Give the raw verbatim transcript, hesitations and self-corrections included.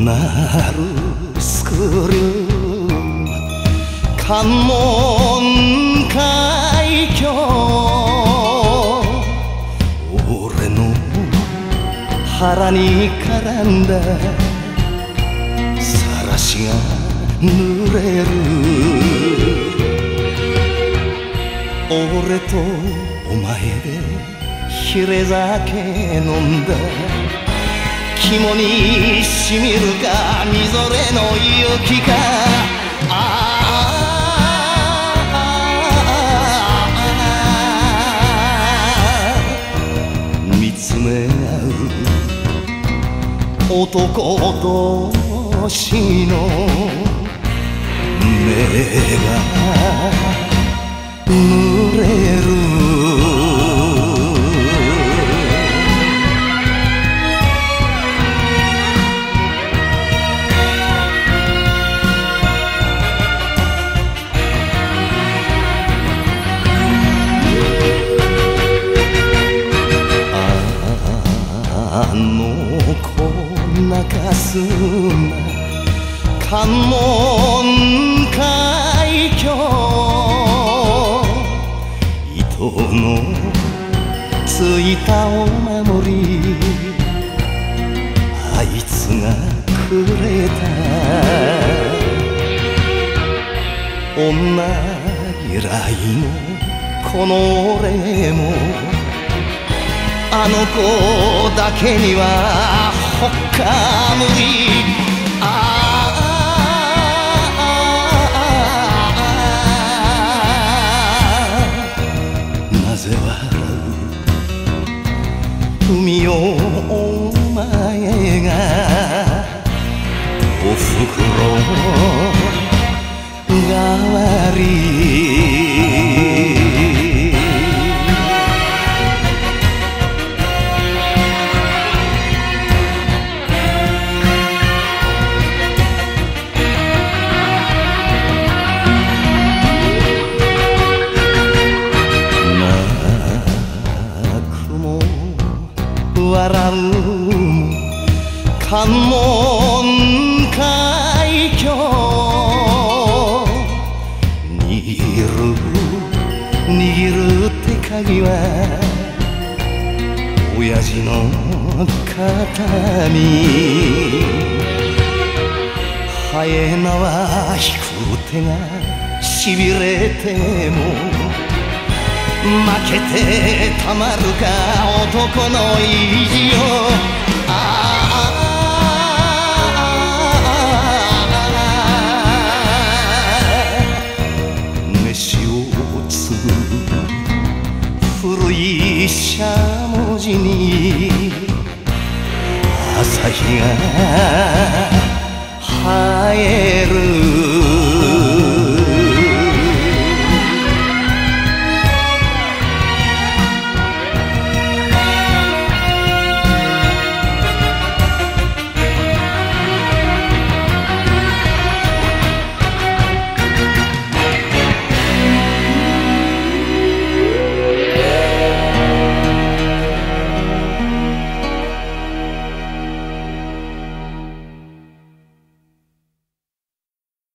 なるスクリュー関門海峡俺の腹に絡んださらしが濡れる俺とお前でひれ酒飲んだ肝にしみるかみぞれの雪かああ見つめ合う男同士の目が濡れるあの子泣かすな関門海峡糸のついたお守りあいつがくれた女嫌いのこの俺もあの子だけにはほっかむりああなぜ笑う海よお前がおふくろ代わり笑うも関門海峡握る握る手鍵は親父の形見ハエ縄引く手がしびれても負けてたまるか男の意地よああ飯を継ぐ古いしゃもじに朝日が